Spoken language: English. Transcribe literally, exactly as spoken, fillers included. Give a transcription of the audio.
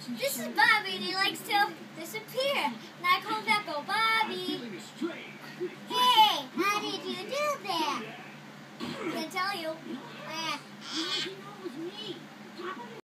This is Bobby, and he likes to disappear. And I call back, oh, Bobby. Hey, how did you do that? I'm going to tell you.